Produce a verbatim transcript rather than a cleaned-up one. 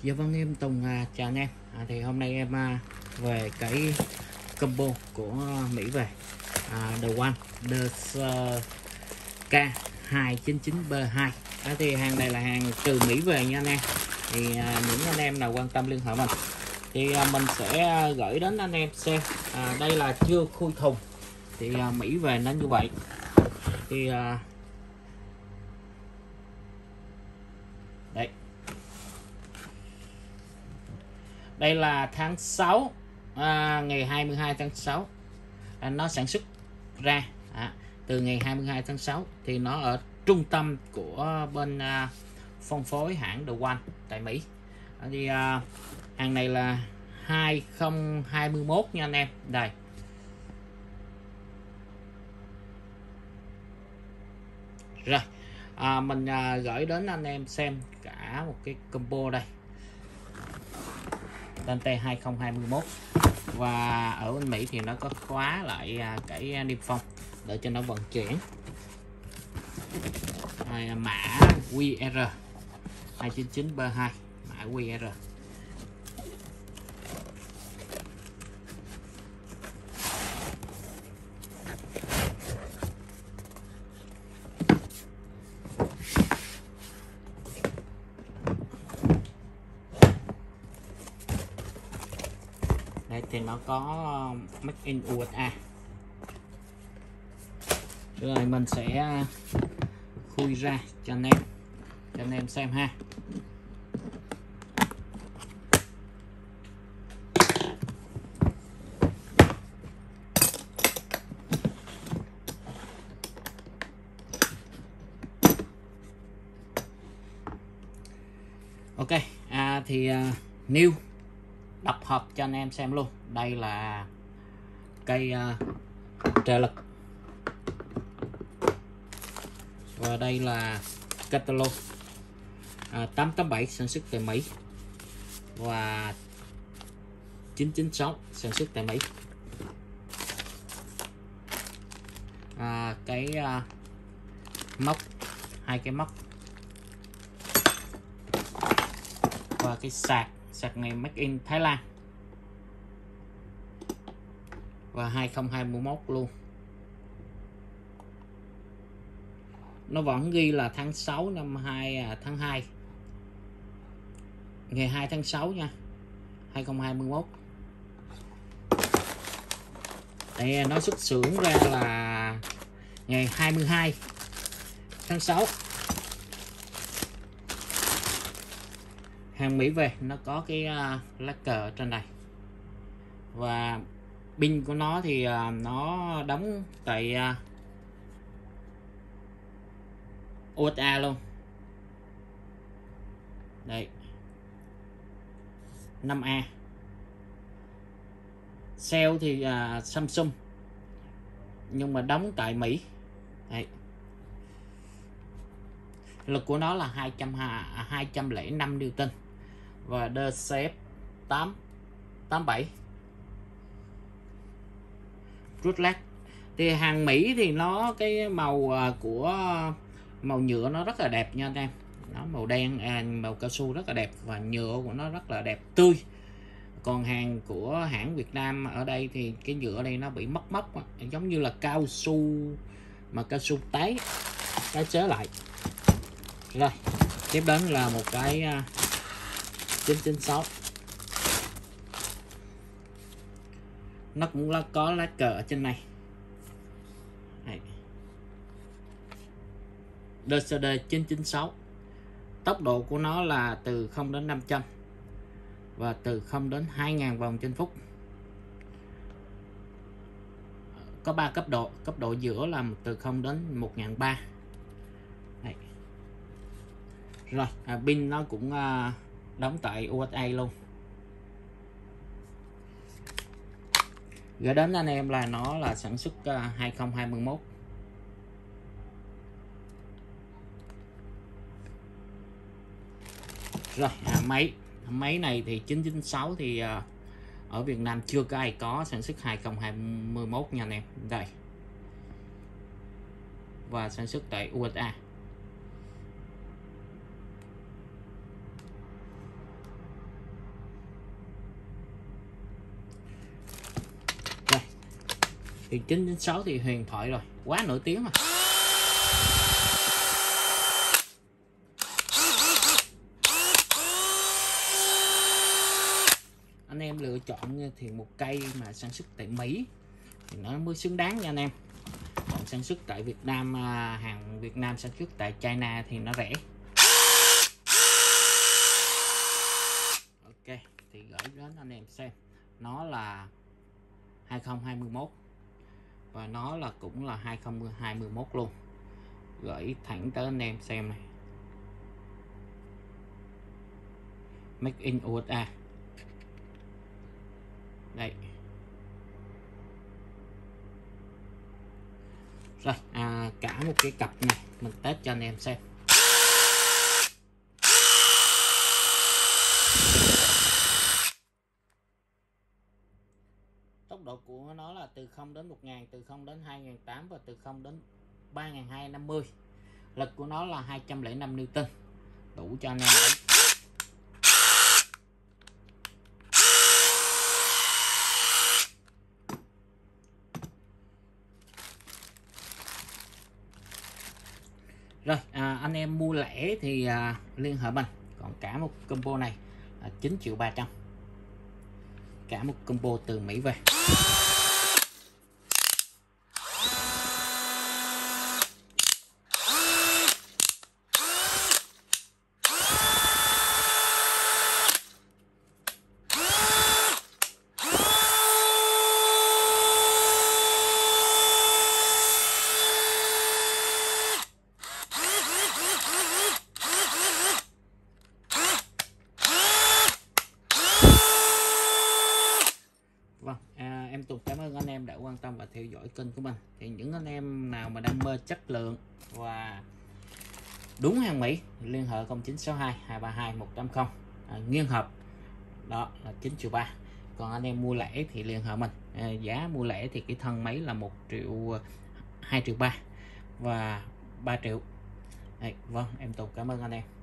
Dạ vâng, em Tùng à, chào anh em. À, thì hôm nay em à, về cái combo của Mỹ về à, The One The K hai chín chín B hai. À, thì hàng này là hàng từ Mỹ về nha anh em. Thì à, những anh em nào quan tâm liên hệ mình thì à, mình sẽ à, gửi đến anh em xem. À, đây là chưa khui thùng thì à, Mỹ về nó như vậy. Thì à, đây đây là tháng sáu, à, ngày hai mươi hai tháng sáu à, nó sản xuất ra à, từ ngày hai mươi hai tháng sáu thì nó ở trung tâm của bên à, phân phối hãng The One tại Mỹ. À, thì à, hàng này là hai không hai mốt nha anh em. Đây rồi, à, mình à, gửi đến anh em xem cả một cái combo đây, Dante hai không hai mốt, và ở bên Mỹ thì nó có khóa lại à, cái niêm phong để cho nó vận chuyển. Rồi, mã quy rờ hai chín chín B hai, mã quy rờ. Đây thì nó có Make in u ét a. Rồi mình sẽ khui ra cho anh em cho anh em xem ha. Ok, à, thì uh, new đập hộp cho anh em xem luôn. Đây là cây uh, trợ lực, và đây là catalog à, tám tám bảy sản xuất tại Mỹ và chín chín sáu sản xuất tại Mỹ. À, cái uh, móc, hai cái móc và cái sạc sạc này Make in Thái Lan và hai không hai mốt luôn. Nó vẫn ghi là tháng sáu năm hai à, tháng hai, ngày hai tháng sáu nha, hai không hai mốt. Đây, nó xuất xưởng ra là ngày hai mươi hai tháng sáu. Hàng Mỹ về nó có cái uh, lá cờ ở trên này, và pin của nó thì uh, nó đóng tại uh, u ét a luôn. Đây, năm A. Cell thì uh, Samsung nhưng mà đóng tại Mỹ. Đây, lực của nó là hai trăm lẻ năm Newton và đê xê ép tám tám bảy. Rút lát thì hàng Mỹ thì nó cái màu của màu nhựa nó rất là đẹp nha anh em. Nó màu đen, à, màu cao su rất là đẹp, và nhựa của nó rất là đẹp, tươi. Còn hàng của hãng Việt Nam ở đây thì cái nhựa ở đây nó bị mốc mốc, giống như là cao su mà cao su tái tái chế lại. Rồi tiếp đến là một cái uh, chín chín sáu. Nó cũng là có lá cờ ở trên này. đê xê đê chín chín sáu. Tốc độ của nó là từ không đến năm trăm và từ không đến hai nghìn vòng trên phút. Có ba cấp độ, cấp độ giữa là từ không đến một nghìn ba trăm. Rồi, à, pin nó cũng à, đóng tại u ét a luôn. Gửi đến anh em là nó là sản xuất uh, hai không hai mốt. Rồi, à, máy máy này thì chín chín sáu thì uh, ở Việt Nam chưa có ai có, sản xuất hai không hai mốt nha anh em. Đây, và sản xuất tại u ét a. Thì chín chín sáu thì huyền thoại rồi, quá nổi tiếng rồi. Anh em lựa chọn thì một cây mà sản xuất tại Mỹ thì nó mới xứng đáng nha anh em. Còn sản xuất tại Việt Nam, hàng Việt Nam sản xuất tại China thì nó rẻ. Ok, thì gửi đến anh em xem. Nó là hai không hai mốt và nó là cũng là hai không hai mốt luôn. Gửi thẳng tới anh em xem này. Make in u ét a. Đây. Rồi, à, cả một cái cặp này mình test cho anh em xem. Tốc độ của nó là từ không đến một nghìn, từ không đến hai nghìn tám trăm và từ không đến ba nghìn hai trăm năm mươi. Lực của nó là hai trăm lẻ năm Newton. Đủ cho anh em đấy. Rồi, à, anh em mua lẻ thì à, liên hệ mình. Còn cả một combo này là chín triệu ba trăm. Cả một combo từ Mỹ về. Vâng, à, em Tùng cảm ơn anh em đã quan tâm và theo dõi kênh của mình. Thì những anh em nào mà đam mê chất lượng và đúng hàng Mỹ liên hệ không chín sáu hai hai ba hai một tám không. À, nguyên hợp đó là chín triệu ba. Còn anh em mua lẻ thì liên hệ mình. À, giá mua lẻ thì cái thân máy là một triệu, hai triệu ba và ba triệu. Đây, vâng, em Tùng cảm ơn anh em.